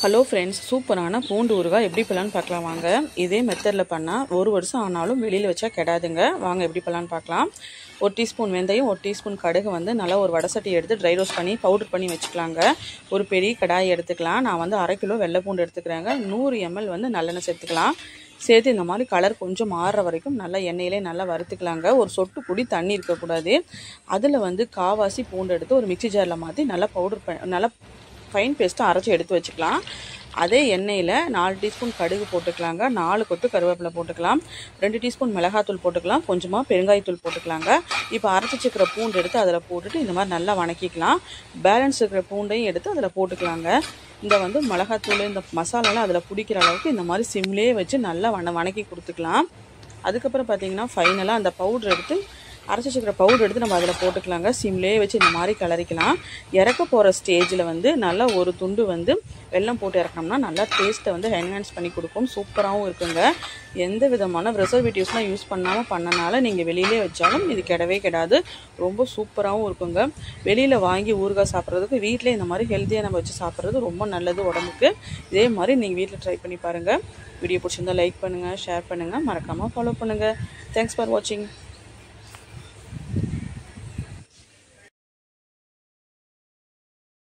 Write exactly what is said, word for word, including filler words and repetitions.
Hello friends, சூப்பரான பூண்டு ஊறுகாய் எப்படி பண்ணலான்னு பார்க்கலாம் வாங்க. இதே மெத்தடில் பண்ணால் ஒரு வருஷம் ஆனாலும் வெளியில் வச்சா கெடாதுங்க. வாங்க எப்படி பண்ணலான்னு பார்க்கலாம். ஒரு டீஸ்பூன் வெந்தயம், ஒரு டீஸ்பூன் கடுகு வந்து நல்லா ஒரு வடசட்டி எடுத்து ட்ரை ரோஸ்ட் பண்ணி பவுடர் பண்ணி வச்சுக்கலாங்க. ஒரு பெரிய கடாய் எடுத்துக்கலாம். நான் வந்து அரை கிலோ வெள்ளை பூண்டு எடுத்துக்கிறேங்க. நூறு எம்எல் வந்து நல்லெண்ணெய் சேர்த்துக்கலாம். சேர்த்து இந்த மாதிரி கலர் கொஞ்சம் மாறுற வரைக்கும் நல்லா எண்ணெயிலே நல்லா வறுத்துக்கலாங்க. ஒரு சொட்டு பொடி தண்ணி இருக்கக்கூடாது. அதில் வந்து காவாசி பூண்டு எடுத்து ஒரு மிக்சி ஜாரில் மாற்றி நல்லா பவுடர் ப நல்லா ஃபைன் பேஸ்ட்டாக அரைச்சி எடுத்து வச்சுக்கலாம். அதே எண்ணெயில் நாலு டீஸ்பூன் கடுகு போட்டுக்கலாங்க. நாலு கொத்து கருவேப்பிலை போட்டுக்கலாம். ரெண்டு டீஸ்பூன் மிளகாத்தூள் போட்டுக்கலாம். கொஞ்சமாக பெருங்காயத்தூள் போட்டுக்கலாங்க. இப்போ அரைச்சி வச்சுக்கிற பூண்டு எடுத்து அதில் போட்டுட்டு இந்த மாதிரி நல்லா வணக்கிக்கலாம். பேலன்ஸ் இருக்கிற பூண்டையும் எடுத்து அதில் போட்டுக்கலாங்க. இந்த வந்து மிளகாத்தூள் இந்த மசாலாலாம் அதில் பிடிக்கிற அளவுக்கு இந்த மாதிரி சிம்லேயே வச்சு நல்லா வண வணக்கி கொடுத்துக்கலாம். அதுக்கப்புறம் பார்த்திங்கன்னா ஃபைனலாக அந்த பவுடர் எடுத்து அரைச்சி வச்சுக்கிற பவுடர் எடுத்து நம்ம அதில் போட்டுக்கலாங்க. சிம்லேயே வச்சு இந்த மாதிரி கிளறிக்கலாம். இறக்க போகிற ஸ்டேஜில் வந்து நல்லா ஒரு துண்டு வந்து வெல்லம் போட்டு இறக்கணும்னா நல்லா டேஸ்ட்டை வந்து என்ஹான்ஸ் பண்ணி கொடுக்கும். சூப்பராகவும் இருக்குங்க. எந்த விதமான ப்ரிசர்வேட்டிவ்ஸ்லாம் யூஸ் பண்ணாமல் பண்ணனால நீங்கள் வெளியிலே வச்சாலும் இது கெடவே கெடாது. ரொம்ப சூப்பராகவும் இருக்குங்க. வெளியில் வாங்கி ஊறுகாய் சாப்பிட்றதுக்கு வீட்டிலே இந்த மாதிரி ஹெல்த்தியாக நம்ம வச்சு சாப்பிட்றது ரொம்ப நல்லது உடம்புக்கு. இதே மாதிரி நீங்கள் வீட்டில் ட்ரை பண்ணி பாருங்கள். வீடியோ பிடிச்சிருந்தால் லைக் பண்ணுங்கள், ஷேர் பண்ணுங்கள், மறக்காமல் ஃபாலோ பண்ணுங்கள். தேங்க்ஸ் ஃபார் வாட்சிங்.